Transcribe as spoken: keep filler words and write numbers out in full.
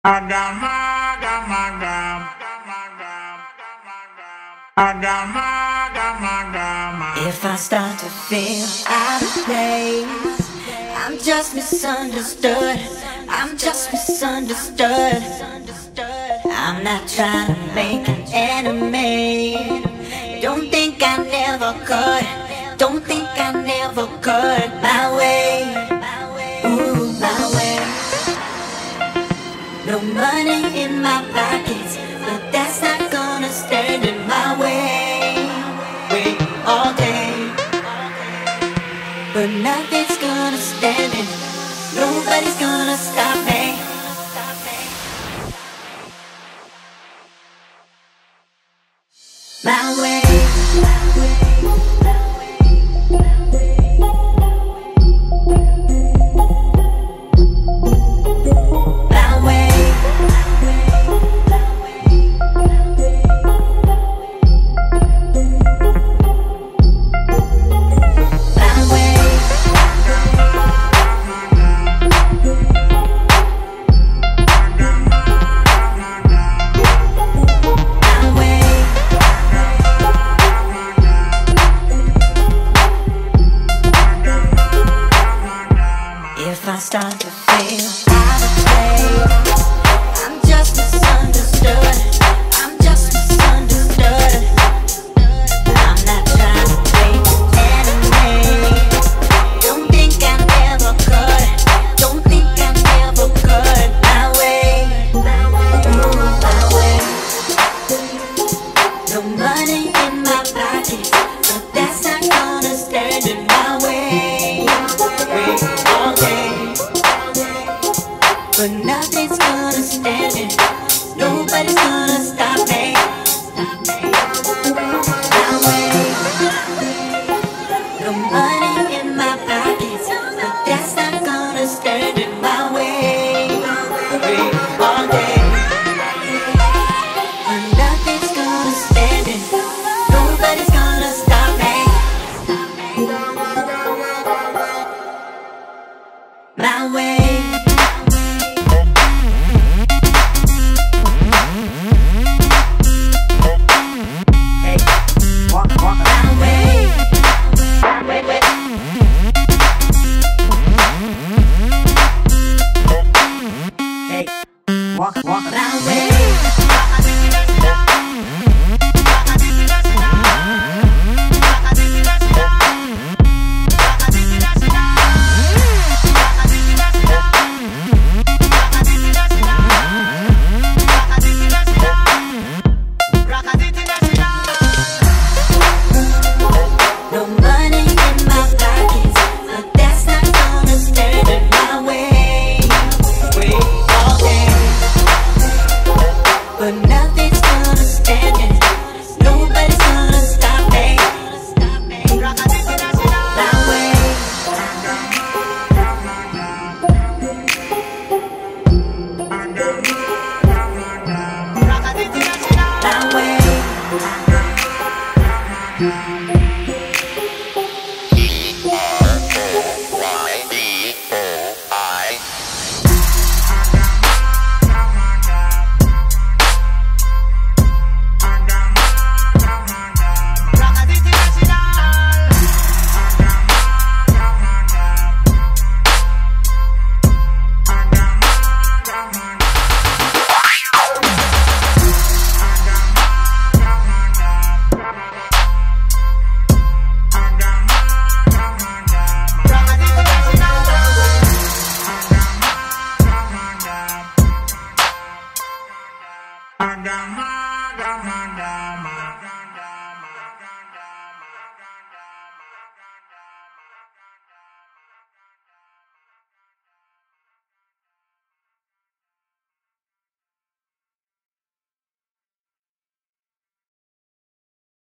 Agama, agama, agama, agama, agama, agama. If I start to feel out of place, I'm just misunderstood. I'm just misunderstood. I'm not trying to make an enemy. Don't think I never could. Don't think I never could. My way, ooh, my way. No money in my pockets, but that's not gonna stand in my way. Wait all day, but nothing's gonna stand it. Nobody's gonna stop me. My way. If I start to feel out of place, I'm just misunderstood. I'm just misunderstood. I'm not trying to make an enemy. Don't think I never could. Don't think I never could. My way, ooh, my way. No money in my pocket, but that's not gonna stand in my way. Wait all day, but nothing's gonna stand it. Nobody's gonna stop me. My way. No money in my pockets, but that's not gonna stand in my way. Wait all day, but nothing's gonna stand it. Nobody's gonna stop me. My way. Walk, walk, My way. No money in my pockets, but that's not gonna stand in my way. Wait all day, but nothing's gonna stand it. Nobody's gonna stop me. My way. My way. agama, agama, agama.